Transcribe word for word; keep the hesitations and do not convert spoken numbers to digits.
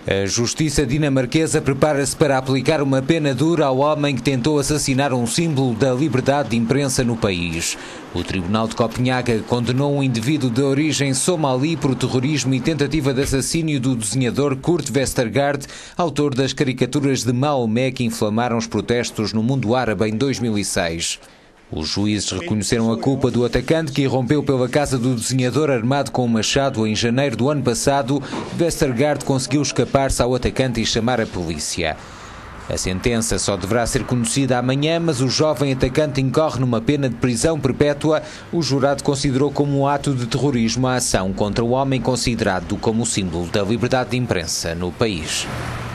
A justiça dinamarquesa prepara-se para aplicar uma pena dura ao homem que tentou assassinar um símbolo da liberdade de imprensa no país. O Tribunal de Copenhaga condenou um indivíduo de origem somali por terrorismo e tentativa de assassínio do desenhador Kurt Westergaard, autor das caricaturas de Maomé que inflamaram os protestos no mundo árabe em dois mil e seis. Os juízes reconheceram a culpa do atacante que irrompeu pela casa do desenhador armado com um machado em janeiro do ano passado. Westergaard conseguiu escapar-se ao atacante e chamar a polícia. A sentença só deverá ser conhecida amanhã, mas o jovem atacante incorre numa pena de prisão perpétua. O jurado considerou como um ato de terrorismo a ação contra o homem considerado como o símbolo da liberdade de imprensa no país.